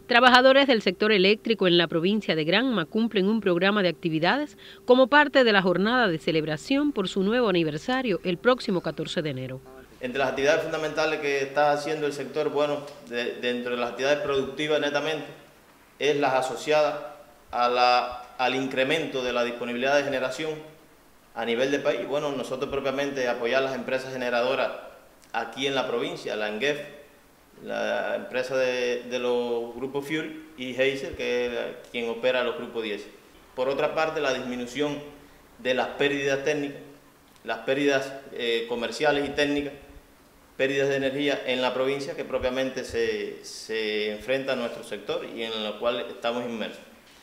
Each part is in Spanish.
Trabajadores del sector eléctrico en la provincia de Granma cumplen un programa de actividades como parte de la jornada de celebración por su nuevo aniversario el próximo 14 de enero. Entre las actividades fundamentales que está haciendo el sector, dentro de las actividades productivas netamente, es las asociadas al incremento de la disponibilidad de generación a nivel de país. Nosotros propiamente apoyar las empresas generadoras aquí en la provincia, la ENGEF, la empresa de los grupos Fuel, y Heiser, que es quien opera los grupos 10. Por otra parte, la disminución de las pérdidas técnicas, las pérdidas comerciales y técnicas, pérdidas de energía en la provincia que propiamente se enfrenta a nuestro sector y en lo cual estamos inmersos.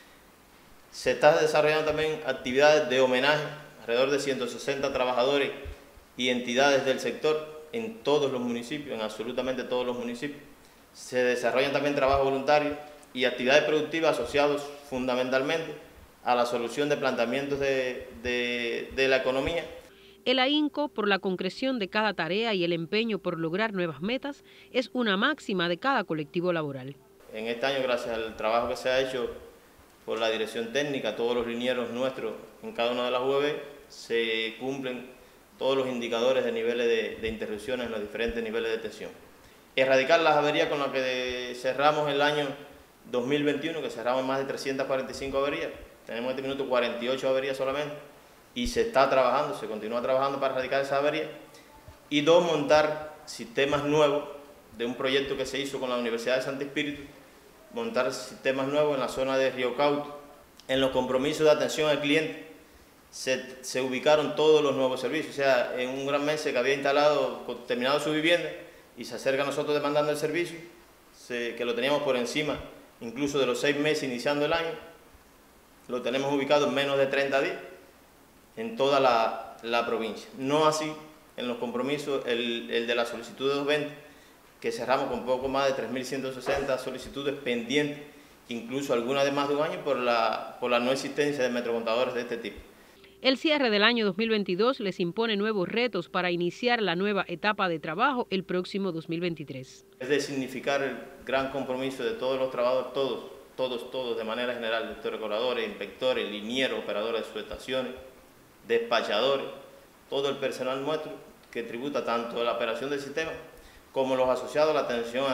Se está desarrollando también actividades de homenaje, alrededor de 160 trabajadores y entidades del sector en todos los municipios, en absolutamente todos los municipios. Se desarrollan también trabajos voluntarios y actividades productivas asociados fundamentalmente a la solución de planteamientos de la economía. El ahínco por la concreción de cada tarea y el empeño por lograr nuevas metas es una máxima de cada colectivo laboral. En este año, gracias al trabajo que se ha hecho por la dirección técnica, todos los linieros nuestros en cada una de las UEB, se cumplen todos los indicadores de niveles de interrupciones en los diferentes niveles de tensión. Erradicar las averías con las que cerramos el año 2021, que cerramos más de 345 averías. Tenemos en este minuto 48 averías solamente y se está trabajando, se continúa trabajando para erradicar esas averías. Y dos, montar sistemas nuevos de un proyecto que se hizo con la Universidad de Santo Espíritu, montar sistemas nuevos en la zona de Río Cauto. En los compromisos de atención al cliente se ubicaron todos los nuevos servicios, o sea, en un gran mes que había instalado, terminado su vivienda y se acerca a nosotros demandando el servicio, que lo teníamos por encima incluso de los 6 meses iniciando el año, lo tenemos ubicado en menos de 30 días en toda la provincia. No así en los compromisos, el de la solicitud de 220, que cerramos con poco más de 3.160 solicitudes pendientes, incluso algunas de más de un año por la no existencia de metrocontadores de este tipo. El cierre del año 2022 les impone nuevos retos para iniciar la nueva etapa de trabajo el próximo 2023. Es de significar el gran compromiso de todos los trabajadores, todos de manera general, de reguladores, inspectores, linieros, operadores de subestaciones, despachadores, todo el personal nuestro que tributa tanto a la operación del sistema como los asociados a la atención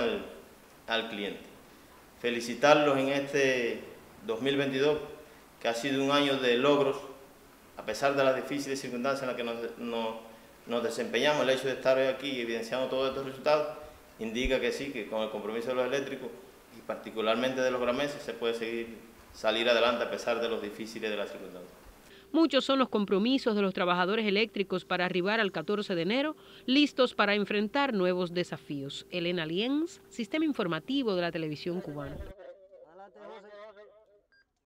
al cliente. Felicitarlos en este 2022, que ha sido un año de logros, a pesar de las difíciles circunstancias en las que nos desempeñamos. El hecho de estar hoy aquí evidenciando todos estos resultados indica que sí, que con el compromiso de los eléctricos y particularmente de los grameses se puede salir adelante a pesar de los difíciles de las circunstancias. Muchos son los compromisos de los trabajadores eléctricos para arribar al 14 de enero, listos para enfrentar nuevos desafíos. Elena Lienz, Sistema Informativo de la Televisión Cubana.